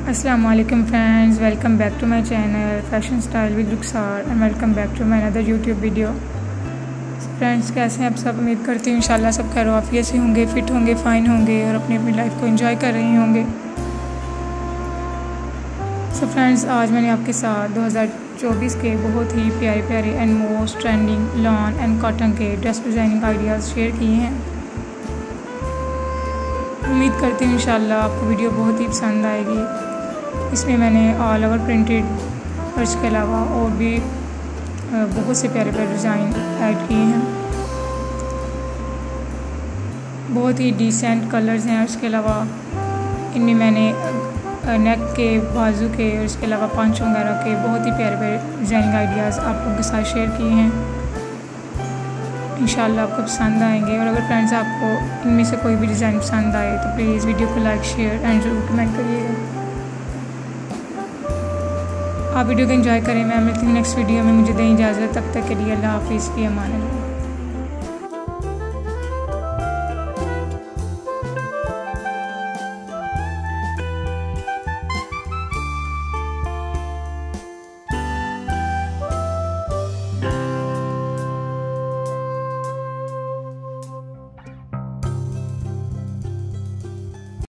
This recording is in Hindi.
अस्सलाम वालेकुम friends, welcome back to my channel fashion style with Rukhsar and welcome back to my another YouTube video. Friends, कैसे हैं आप सब? उम्मीद करती हूँ इंशाल्लाह सब खैर आफियत से होंगे, फ़िट होंगे, फ़ाइन होंगे और अपनी अपनी लाइफ को एंजॉय कर रही होंगे। सो फ्रेंड्स, आज मैंने आपके साथ 2024 के बहुत ही प्यारे प्यारे and most trending lawn and cotton के ड्रेस डिज़ाइनिंग आइडियाज़ शेयर किए हैं। उम्मीद करती हूँ इंशाल्लाह आपको वीडियो बहुत ही पसंद आएगी। इसमें मैंने ऑल ओवर प्रिंटेड और इसके अलावा और भी बहुत से प्यारे प्यारे डिज़ाइन ऐड किए हैं। बहुत ही डिसेंट कलर्स हैं और इसके अलावा इनमें मैंने नेक के, बाजू के और इसके अलावा पंच वगैरह के बहुत ही प्यारे प्यारे डिज़ाइनिंग आइडियाज़ आप लोगों के साथ शेयर किए हैं। इंशाल्लाह आपको पसंद आएंगे। और अगर फ्रेंड्स आपको इनमें से कोई भी डिज़ाइन पसंद आए तो प्लीज़ वीडियो को लाइक, शेयर एंड ज़रूर कमेंट करिएगा। आप वीडियो को एंजॉय करें। मैं मिलती हूँ नेक्स्ट वीडियो में। मुझे दें इजाज़त, तब तक के लिए अल्लाह हाफिज़, की अमान अल्लाह।